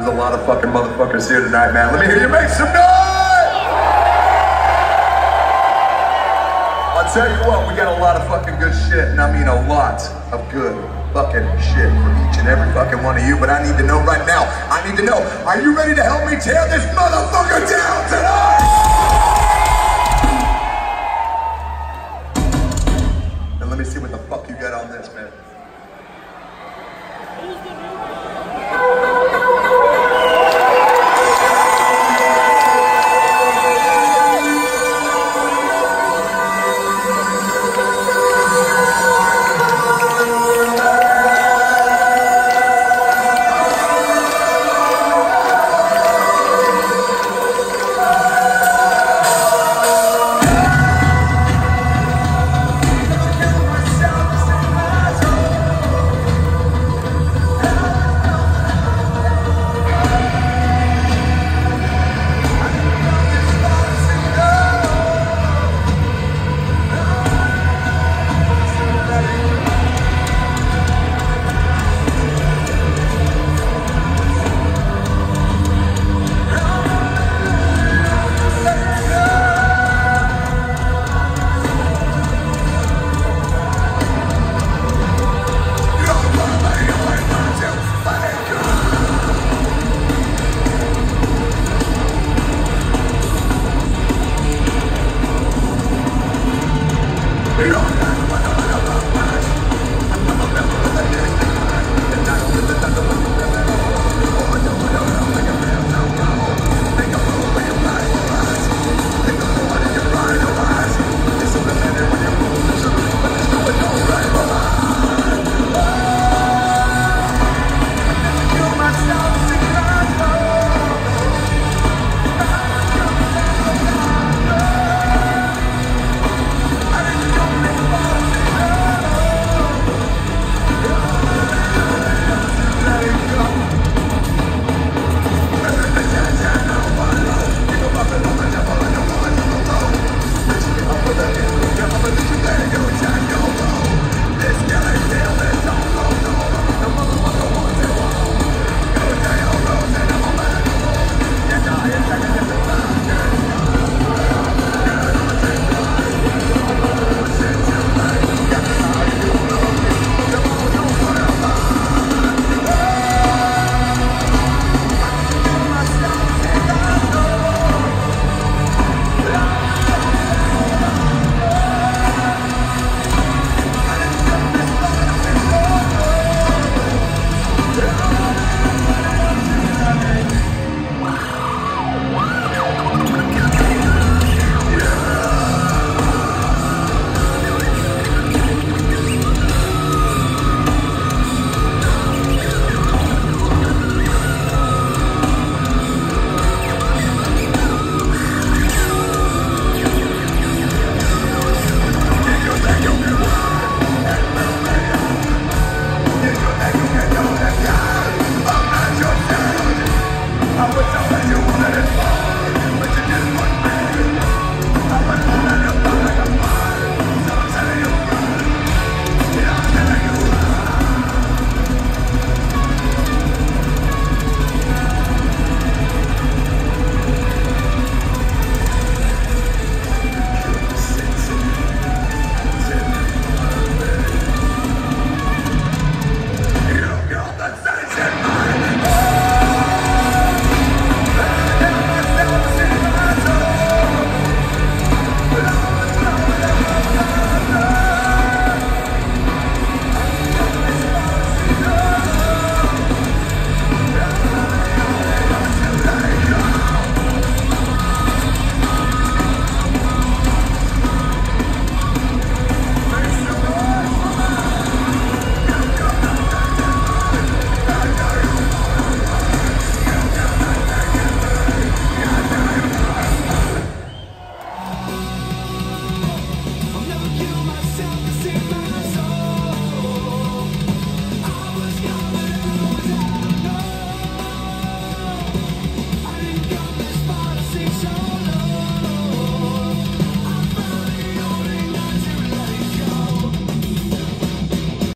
a lot of fucking motherfuckers here tonight, man. Let me hear you make some noise! I'll tell you what, we got a lot of fucking good shit, and I mean a lot of good fucking shit for each and every fucking one of you, but I need to know right now, are you ready to help me tear this motherfucker down tonight?